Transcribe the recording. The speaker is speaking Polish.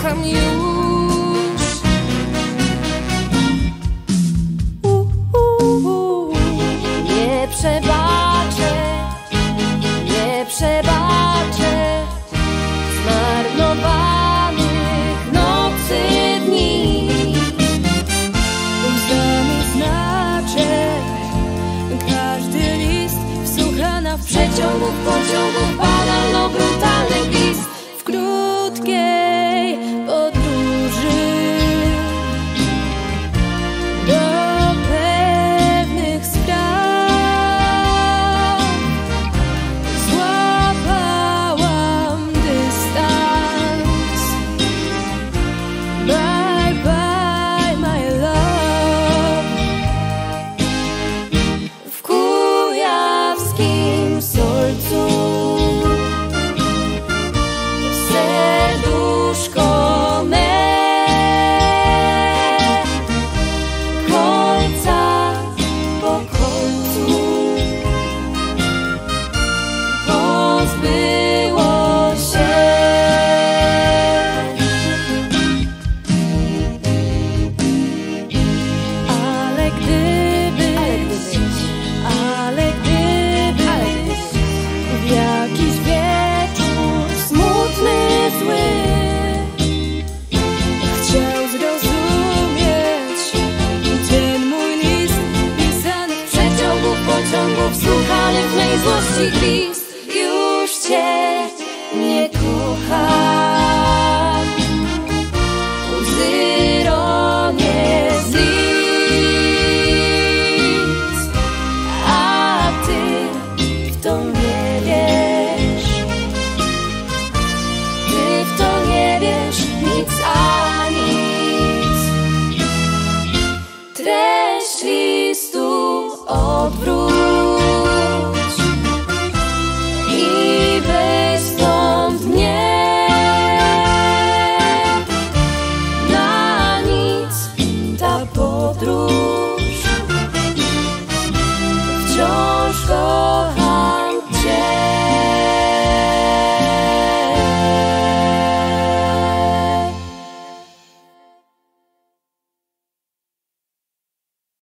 kocham już. Nie przebaczę, nie przebaczę zmarnowanych nocy, dni. Łzami znaczę każdy list wsłuchana w przeciągów pociągów, banalno-brutalny gwizd w krótkiej podróży do pewnych spraw. Złapałam dystans. Bye bye my love. W kujawskim Solcu serduszko me końca po końcu pozbyło się. Ale gdybyś w jakiś wieczór smutny, zły chciał zrozumieć ten mój list pisany w przeciągów pociągów, słuchany w mej złości gwizd.